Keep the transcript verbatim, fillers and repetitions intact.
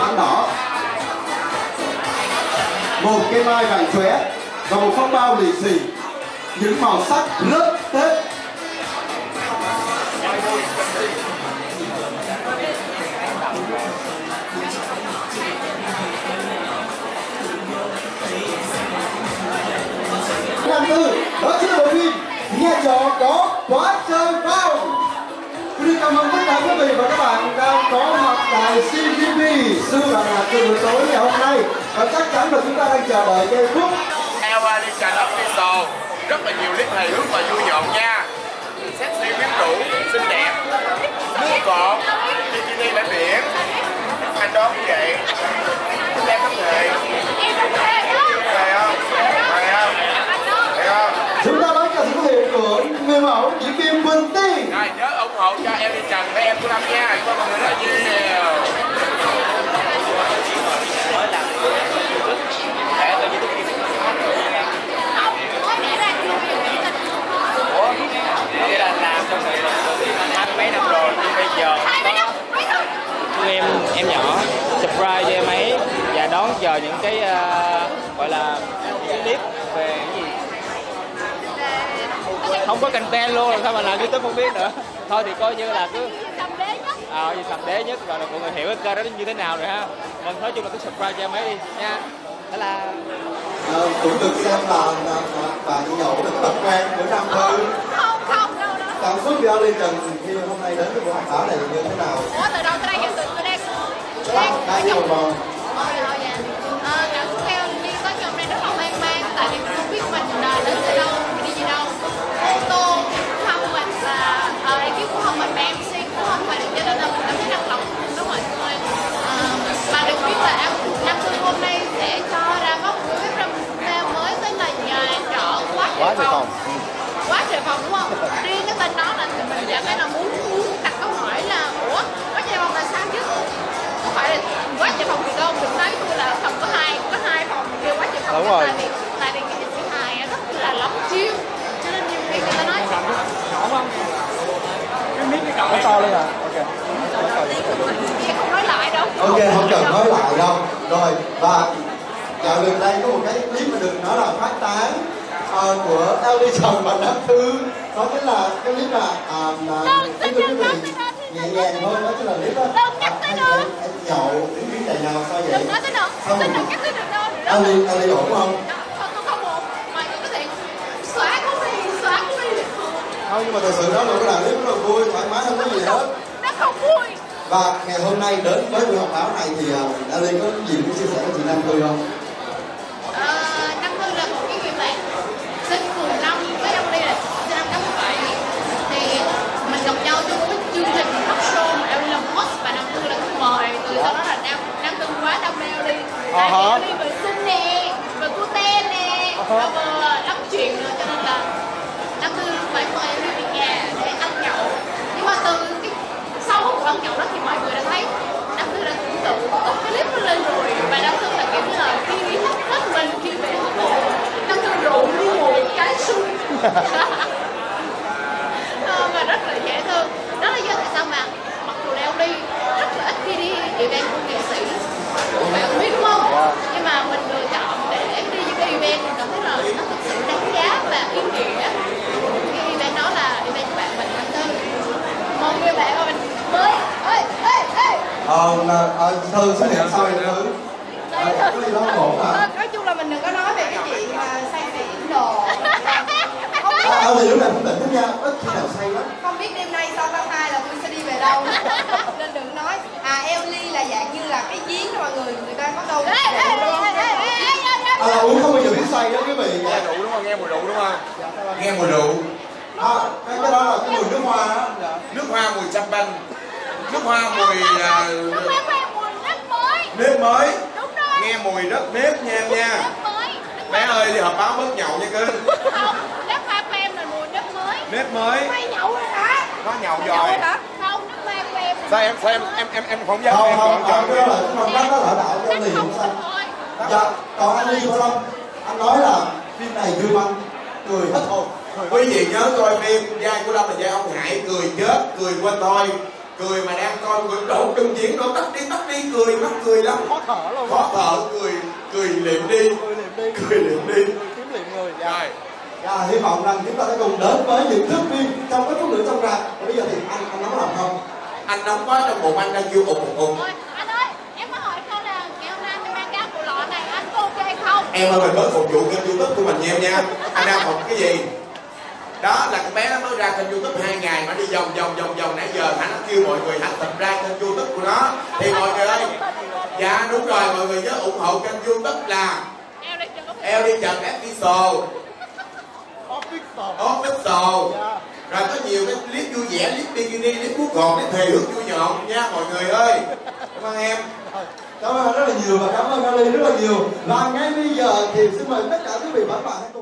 khăn đỏ, một cây mai vàng chóe và một phong bao lì xì, những màu sắc rất Tết. Năm tư đó chính là bộ phim Nhà trọ có quá trời bao. Xin cảm ơn tất cả quý vị và các bạn đang có mặt tại xê giê pê Sư Đà Lạt từ buổi tối ngày hôm nay, và chắc chắn là chúng ta đang chờ đợi giây phút Evolution Official. Rất là nhiều clip hài hước và vui nhộn nha. Sexy quyến rũ, xinh đẹp, nước cột, bikini bãi biển. Anh đó cũng vậy. Em có thể. Thề không? Thề không? Thề không? chúng ta đón chào sự xuất hiện của người mẫu Diễm Kim Quỳnh Tiên. Rồi nhớ ủng hộ cho em đi Trần với em của Lâm nha. Cảm ơn mọi người rất là nhiều. Vậy là làm trong này hai mấy năm rồi, nhưng bây giờ có em em nhỏ surprise cho em ấy và đón chờ những cái uh, gọi là những cái clip về cái gì không có content luôn, làm sao mà làm YouTube không biết nữa. Thôi thì coi như là cứ à, gì sầm đế nhất rồi là mọi người hiểu cái cơ đó như thế nào rồi ha. Mình nói chung là cứ surprise cho em ấy đi nha. Đó là À, cũng được xem là bạn nhậu được tập quen của năm tư. Không, không đâu đó. Cảm xúc của Ly Trần khi hôm nay đến với buổi họp báo này như thế nào? Ủa, từ đâu tới đây từ tôi đang Đang đang ngồi vòng. Ôi rồi dạ. Ờ, cảm xúc theo Ly có nhiều hôm nay rất là hoang mang, tại vì mình không biết mình đến từ đâu, mình đi gì đâu. Ô tô cũng không mình là ờ, ekip cũng không mình, mà em xê cũng không mình, cho nên là mình cảm thấy năng lòng đúng mọi người. Ờ, và được biết là em năm tư hôm nay sẽ cho ra mắt một cái video mới tên là Nhà trọ quá trời phòng. Quá trời phòng đúng không? Riêng cái tên đó là mình cảm thấy là muốn muốn đặt câu hỏi là ủa quá trời phòng là sao chứ? Không phải là quá trời phòng thì đâu, đừng nói tôi là phòng có hai có hai phòng kêu quá trời phòng. Đúng rồi. Tại vì tại vì cái thứ hai rất là lắm chiêu, cho nên nhiều khi người ta nói nhỏ không? Cái mic cái cậu to lên à? Ok. chị không nói lại đâu. Ok, không cần nói lại đâu. Rồi, và dạo gần đây có một cái clip mà được nói là phát tán uh, của Ly Trần và Nam Thư. Đó chính là cái clip là kính thưa quý vị, nhẹ nhàng thôi, đó chính là clip đó. Đừng nhắc tới nữa. Em nhậu đến chuyến chạy nào sao vậy? Đừng nói tới nữa. Đừng nhắc tới được đâu. Ly Ly ổn không? Không, tôi không ổn. Mày có thể xóa cũng đi, xóa cũng đi. Không, nhưng mà thật sự đó là cái đoạn clip rất là vui, thoải mái, không có gì hết. Nó không vui. Và ngày hôm nay đến với buổi họp báo này thì uh, Ly có gì muốn chia sẻ với chị Nam Thư không? Ờ, Nam Thư là một cái người bạn sinh cùng năm với ông Ly là sinh năm tám bảy. Thì mình gặp nhau trong một cái chương trình talk show mà Ly làm host và Nam Thư là khách mời. Từ sau đó là Nam Nam Thư quá đam mê Ly. Tại vì Ly vừa xinh nè, vừa cute nè, và vừa lắm chuyện nữa, cho nên là Nam Thư phải mời Ly về nhà để ăn nhậu. Nhưng mà từ cái sau cuộc ăn nhậu đó thì mọi người đã thấy Nam Thư đã tưởng tượng có cái clip nó lên rồi, và Nam Thư là kiểu như là khi đi hết hết mình khi về hết bộ Nam Thư rộn đi một cái sung và rất là dễ thương. Đó là do tại sao mà mặc dù Leo đi rất là ít khi đi event của nghệ sĩ, bạn cũng biết đúng không? Nhưng mà mình lựa chọn để đi những cái event mình cảm thấy là nó thực sự đáng giá và ý nghĩa. Cái event đó là event của bạn mình Nam Thư, một người bạn của mình mới. Ê, ê, ê. Ờ, ờ, Thư xuất hiện sau vậy Thư? Ờ, có gì đó ổn hả? Nói chung là mình đừng có nói về cái chuyện mà say xỉn đồ. À, à, thì lúc này cũng định thích nha, ít khi nào say lắm. Không biết đêm nay sau tháng hai là tôi sẽ đi về đâu nên đừng nói. À, Ellie là dạng như là cái giếng đó mọi người, người ta có câu À, uống không bao giờ biết say đó quý vị. Nghe rượu đúng không? Nghe mùi rượu đúng không? Nghe mùi rượu. À, cái, cái đó là cái mùi nước hoa đó. Nước hoa mùi champagne. Nước hoa mùi uh, nước hoa mùi nếp mới. nếp mới. Đúng rồi. Nghe mùi rất nếp nha em nha. Nếp mới. Bé ơi đi họp báo bớt nhậu nha cưng. Không, nếp hoa của em là mùi nếp mới. Nếp mới. Mày nhậu rồi hả? Nó nhậu Nhậu rồi. hả? Không, nước hoa của em. Sao em sao em em em em không dám Không, em không, chọn không, cái đó là cái phong cách đó là đạo cho Ly không sao. Dạ, còn anh Ly phải không? Anh nói là phim này vui văn, cười hết hồn. Quý vị nhớ coi phim vai của Lâm là vai ông Hải, cười chết, cười quên thôi. Cười mà đang coi người đổ đừng diễn đổ tắt đi tắt đi cười, mắc cười lắm. Khó thở luôn. Khó thở, cười, cười liệm đi. Cười liệm đi. Cười liệm đi. Kiếm liệm người. Rồi. Dạ, hy vọng rằng chúng ta sẽ cùng đến với những thước phim trong cái phút nữa trong rạp. Và bây giờ thì anh anh nóng lòng không? Anh nóng quá, trong bụng anh đang kêu ục ục ục. Ôi, anh ơi, em có hỏi câu là ngày hôm nay anh mang cái áo cụ lọ này anh có ok không? Em ơi, mình mới phục vụ kênh YouTube của mình nha em nha. Anh đang học cái gì? Đó là con bé nó mới ra kênh YouTube hai ngày mà đi vòng vòng vòng vòng nãy giờ hả, nó kêu mọi người hãy subscribe kênh YouTube của nó. Thì mọi người ơi, dạ đúng rồi, mọi người nhớ ủng hộ kênh YouTube là eo đi Trần Official. Official. Official. Dạ. Rồi có nhiều cái clip vui vẻ, clip bikini, clip cuốc gòn, clip hề hước vui nhộn nha mọi người ơi. Cảm ơn em. Cảm ơn rất là nhiều và cảm ơn Ali rất là nhiều. Và ngay bây giờ thì xin mời tất cả quý vị và các bạn